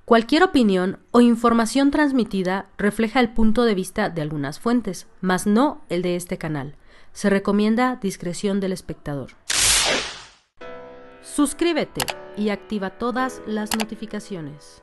Cualquier opinión o información transmitida refleja el punto de vista de algunas fuentes, mas no el de este canal. Se recomienda discreción del espectador. Suscríbete y activa todas las notificaciones.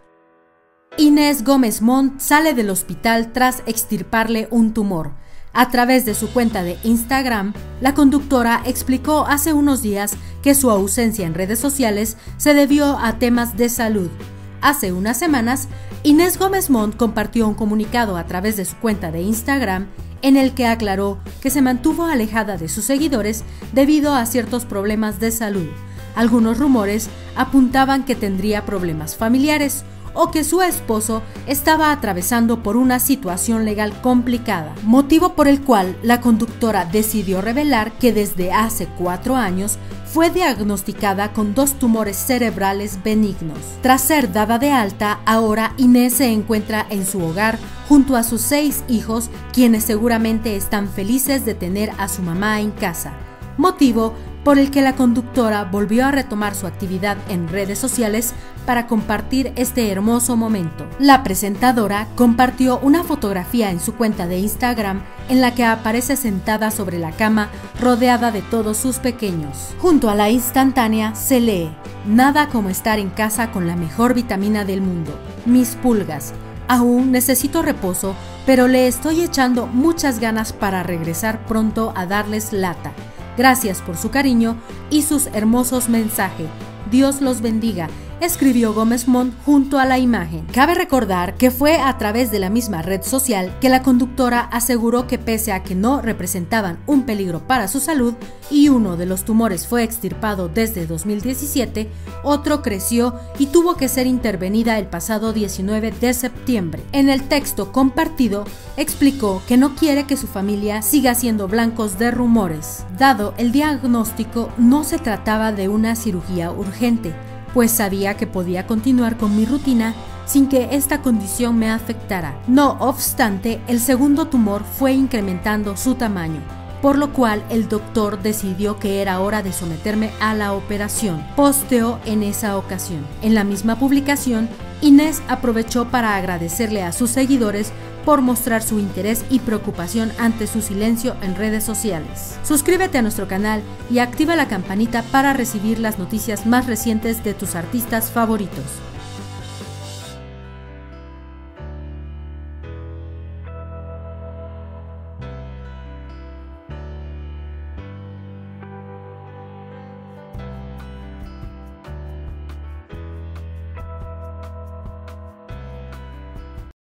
Inés Gómez Montt sale del hospital tras extirparle un tumor. A través de su cuenta de Instagram, la conductora explicó hace unos días que su ausencia en redes sociales se debió a temas de salud. Hace unas semanas, Inés Gómez Montt compartió un comunicado a través de su cuenta de Instagram en el que aclaró que se mantuvo alejada de sus seguidores debido a ciertos problemas de salud. Algunos rumores apuntaban que tendría problemas familiares o que su esposo estaba atravesando por una situación legal complicada, motivo por el cual la conductora decidió revelar que desde hace 4 años fue diagnosticada con 2 tumores cerebrales benignos. Tras ser dada de alta, ahora Inés se encuentra en su hogar junto a sus 6 hijos, quienes seguramente están felices de tener a su mamá en casa, motivo por el que la conductora volvió a retomar su actividad en redes sociales para compartir este hermoso momento. La presentadora compartió una fotografía en su cuenta de Instagram en la que aparece sentada sobre la cama rodeada de todos sus pequeños. Junto a la instantánea se lee: "Nada como estar en casa con la mejor vitamina del mundo. Mis pulgas. Aún necesito reposo, pero le estoy echando muchas ganas para regresar pronto a darles lata. Gracias por su cariño y sus hermosos mensajes. Dios los bendiga", escribió Gómez Montt junto a la imagen. Cabe recordar que fue a través de la misma red social que la conductora aseguró que pese a que no representaban un peligro para su salud y uno de los tumores fue extirpado desde 2017, otro creció y tuvo que ser intervenida el pasado 19 de septiembre. En el texto compartido, explicó que no quiere que su familia siga siendo blancos de rumores. Dado el diagnóstico, no se trataba de una cirugía urgente, pues sabía que podía continuar con mi rutina sin que esta condición me afectara. No obstante, el segundo tumor fue incrementando su tamaño, por lo cual el doctor decidió que era hora de someterme a la operación, posteó en esa ocasión. En la misma publicación, Inés aprovechó para agradecerle a sus seguidores por mostrar su interés y preocupación ante su silencio en redes sociales. Suscríbete a nuestro canal y activa la campanita para recibir las noticias más recientes de tus artistas favoritos.